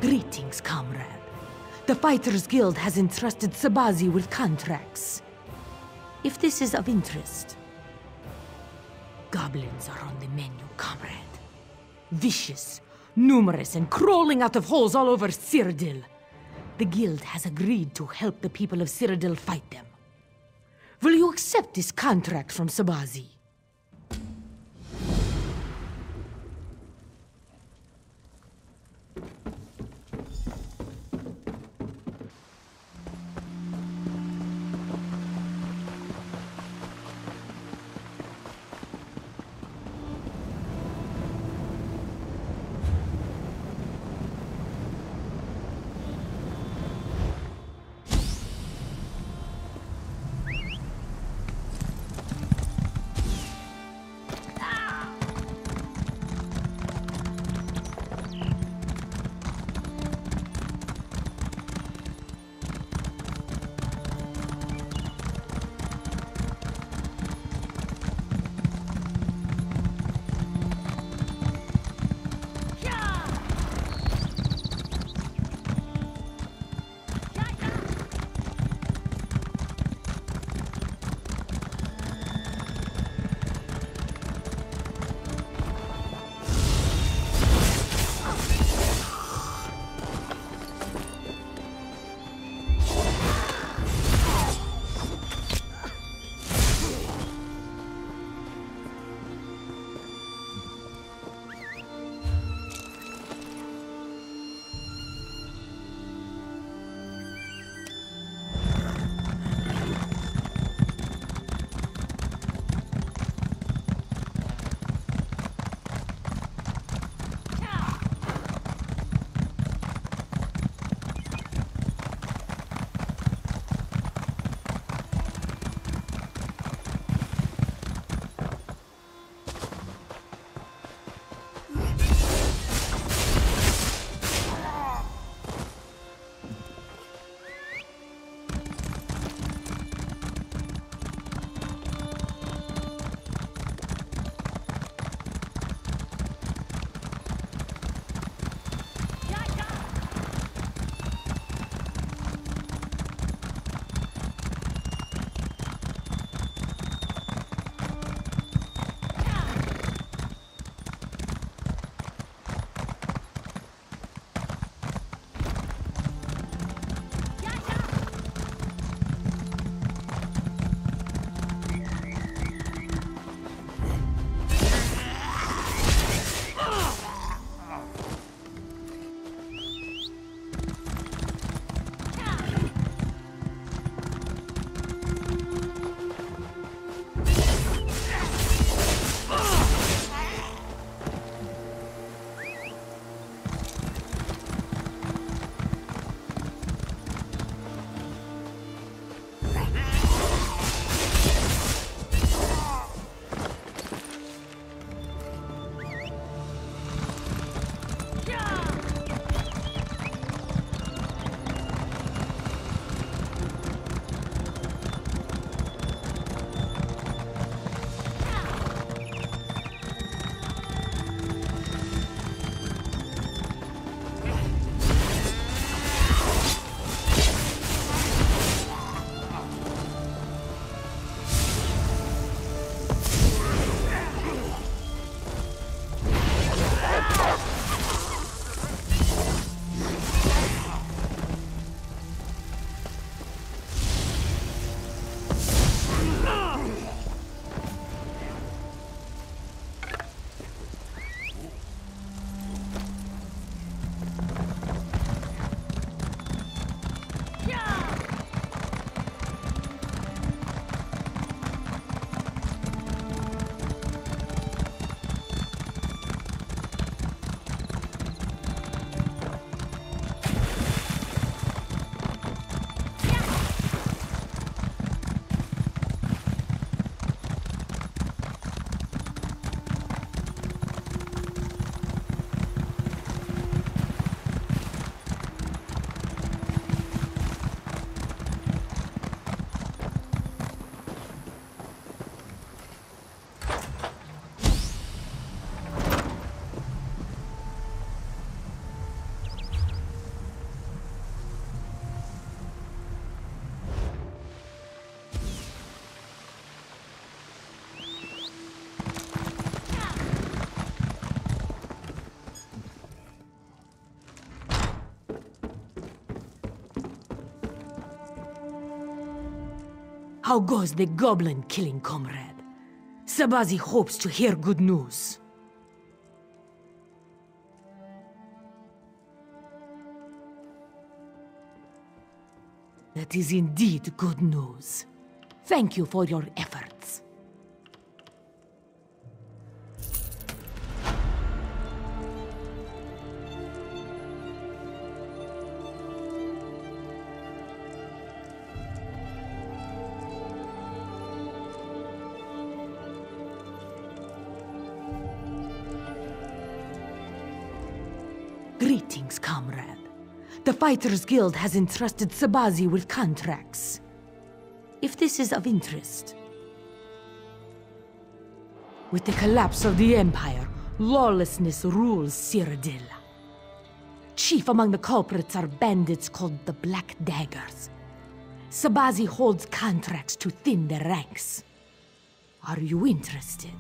Greetings, comrade. The Fighters Guild has entrusted Sabazi with contracts. If this is of interest... Goblins are on the menu, comrade. Vicious, numerous, and crawling out of holes all over Cyrodiil. The Guild has agreed to help the people of Cyrodiil fight them. Will you accept this contract from Sabazi? How goes the goblin killing, comrade? Sabazi hopes to hear good news. That is indeed good news. Thank you for your efforts. Greetings, comrade. The Fighters Guild has entrusted Sabazi with contracts. If this is of interest. With the collapse of the Empire, lawlessness rules Cyrodiil. Chief among the culprits are bandits called the Black Daggers. Sabazi holds contracts to thin their ranks. Are you interested?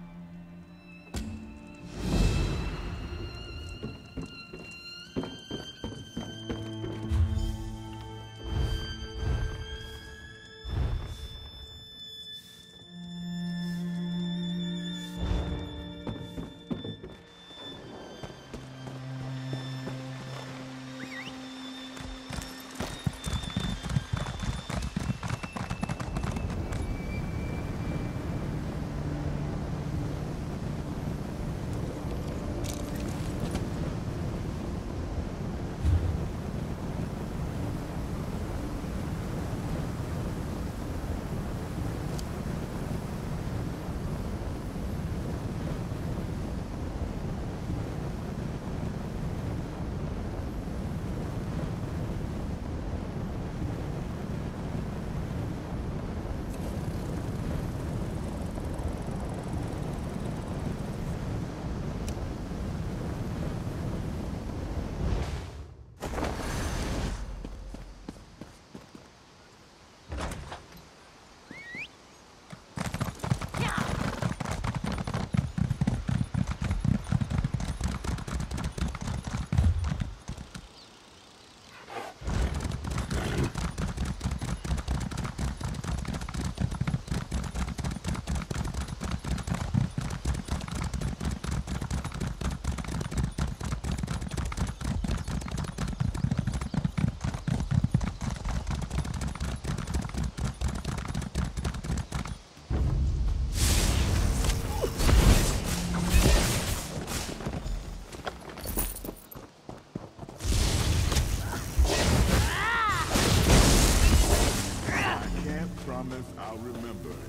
I'll remember it.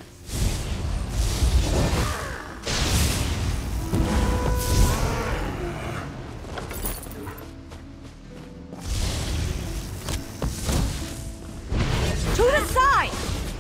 To the side!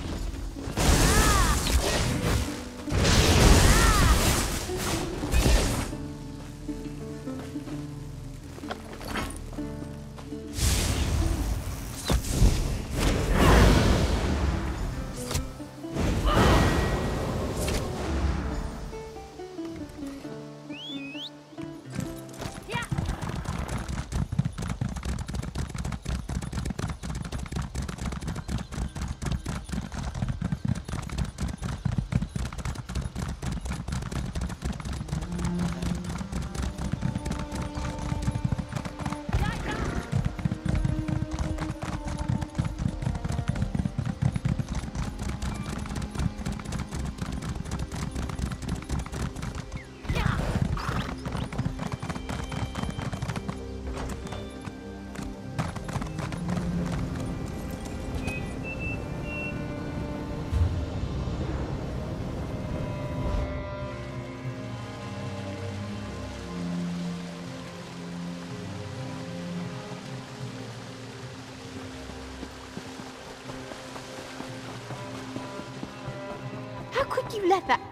How could you let that...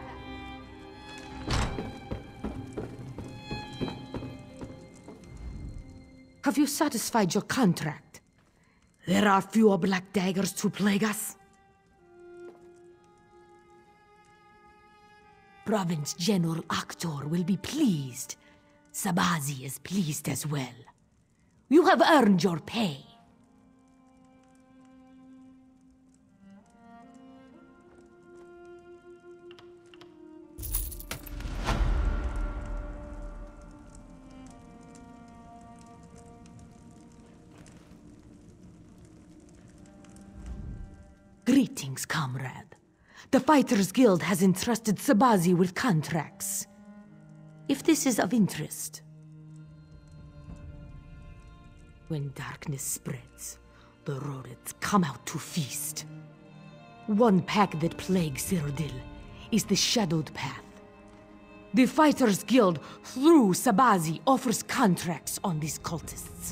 Have you satisfied your contract? There are fewer black daggers to plague us. Province General Akhtor will be pleased. Sabazi is pleased as well. You have earned your pay. Greetings, comrade. The Fighters Guild has entrusted Sabazi with contracts. If this is of interest. When darkness spreads, the rodents come out to feast. One pack that plagues Cyrodiil is the Shadowed Path. The Fighters Guild, through Sabazi, offers contracts on these cultists.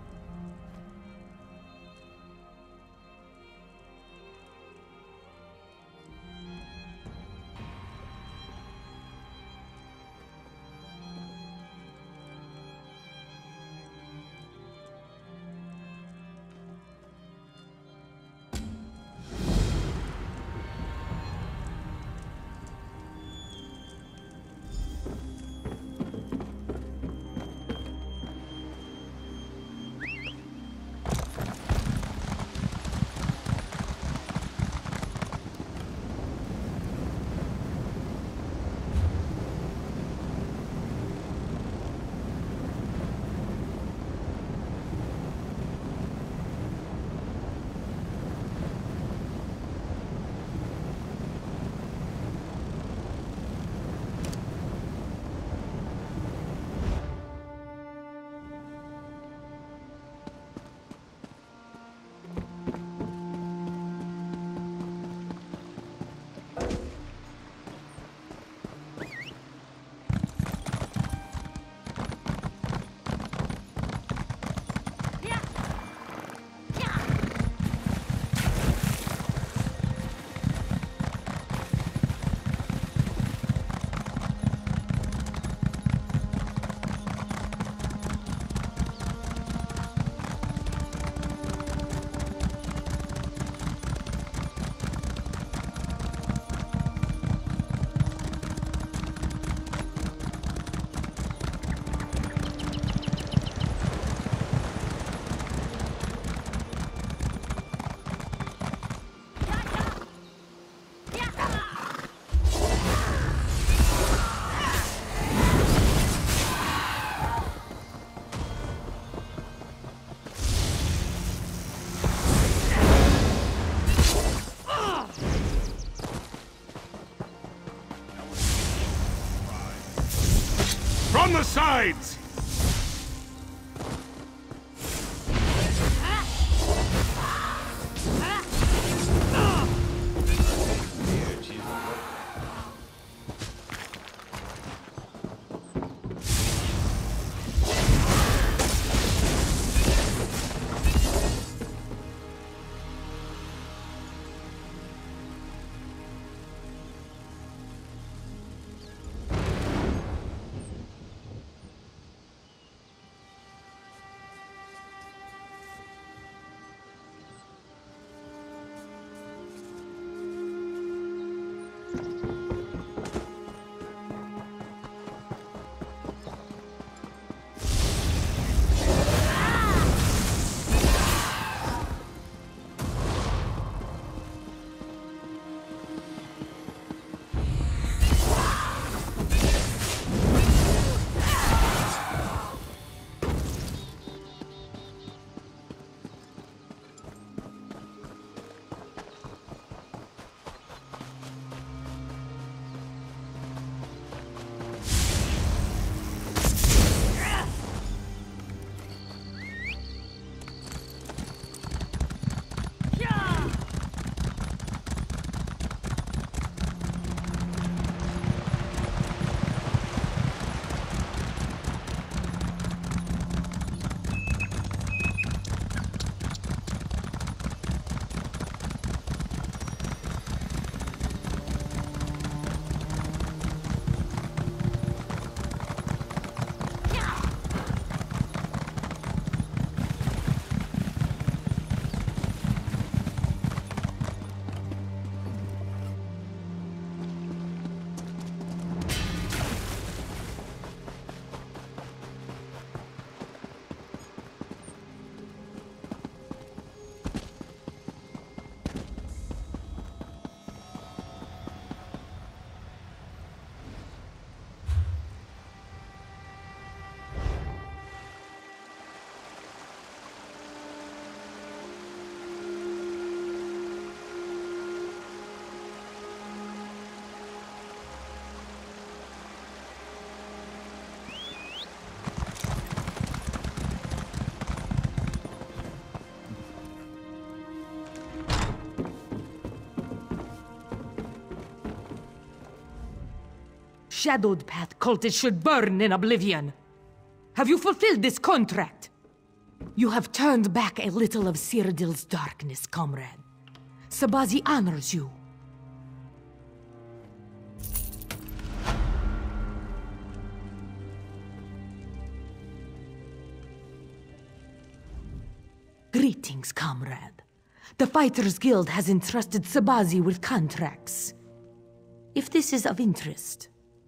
From the sides! Shadowed Path cultists should burn in oblivion. Have you fulfilled this contract? You have turned back a little of Cyrodiil's darkness, comrade. Sabazi honors you. Greetings, comrade. The Fighters Guild has entrusted Sabazi with contracts. If this is of interest.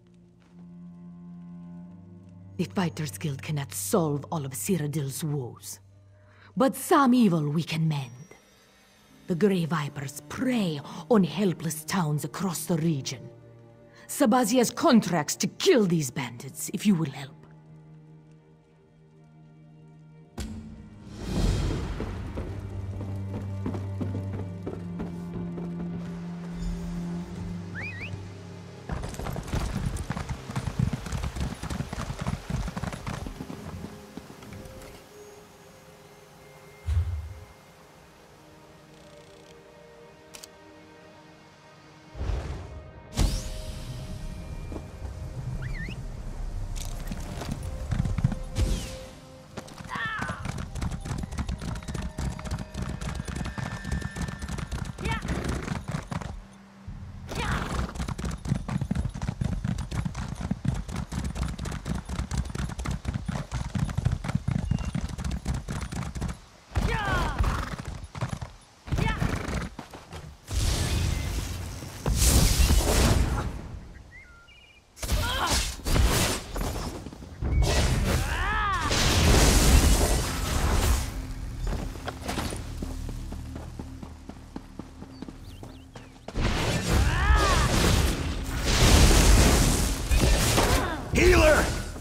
The Fighters Guild cannot solve all of Cyrodiil's woes, but some evil we can mend. The Grey Vipers prey on helpless towns across the region. Sabazi has contracts to kill these bandits, if you will help. Healer!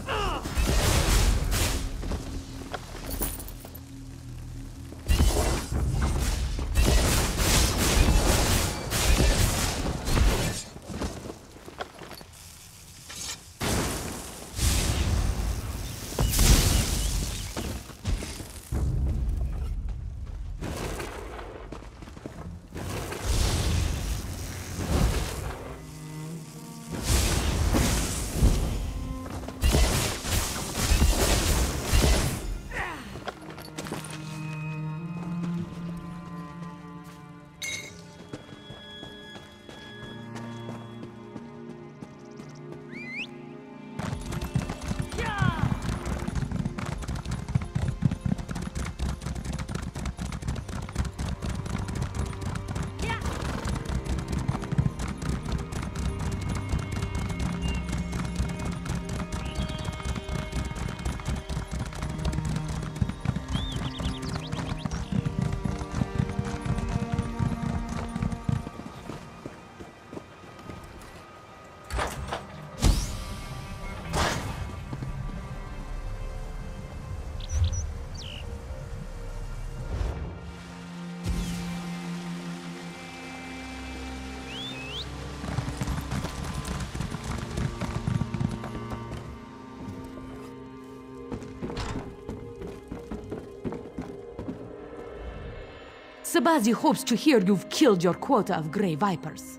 Sabazi hopes to hear you've killed your quota of Grey Vipers.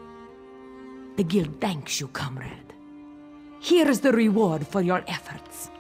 The guild thanks you, comrade. Here is the reward for your efforts.